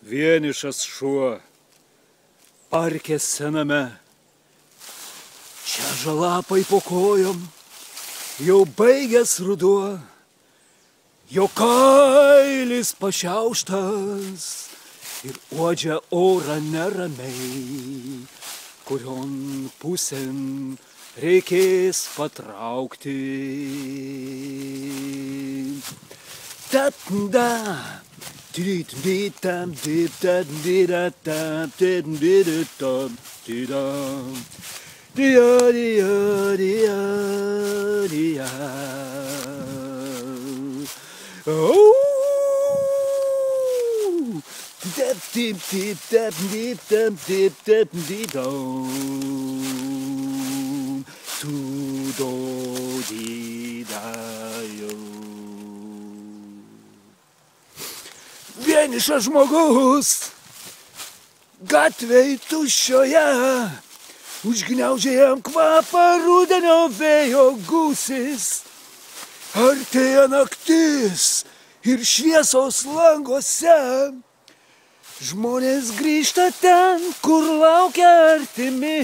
Vienišas šuo, parke sename. Čia žalapai po kojom, jau baigęs ruduo. Jo kailis pašiauštas ir uodžia orą neramiai, kurion pusėn reikės patraukti. Ta-da! Vienišas žmogus gatvėj tuščioje, užgniaužė jam kvapą rudenio vėjo gūsis. Artėja naktis ir šviesos languose. Žmonės grįžta ten, kur laukia artimi.